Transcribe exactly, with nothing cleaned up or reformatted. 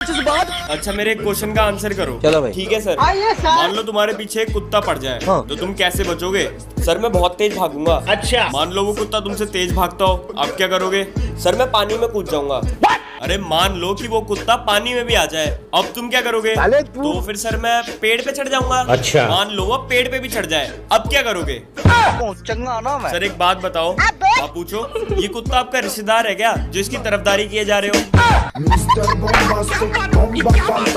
अच्छा मेरे एक क्वेश्चन का आंसर करो। चलो भाई। ठीक है सर। मान लो तुम्हारे पीछे एक कुत्ता पड़ जाए, हाँ। तो तुम कैसे बचोगे? सर मैं बहुत तेज भागूंगा। अच्छा। मान लो वो कुत्ता तुमसे तेज भागता हो, आप क्या करोगे? सर मैं पानी में कूद जाऊंगा। अरे मान लो कि वो कुत्ता पानी में भी आ जाए, अब तुम क्या करोगे? तो फिर सर मैं पेड़ पे चढ़ जाऊंगा। अच्छा। मान लो वो पेड़ पे भी चढ़ जाए, अब क्या करोगे? चंगा ना मैं। सर एक बात बताओ, आप पूछो, ये कुत्ता आपका रिश्तेदार है क्या जो इसकी तरफदारी किए जा रहे हो?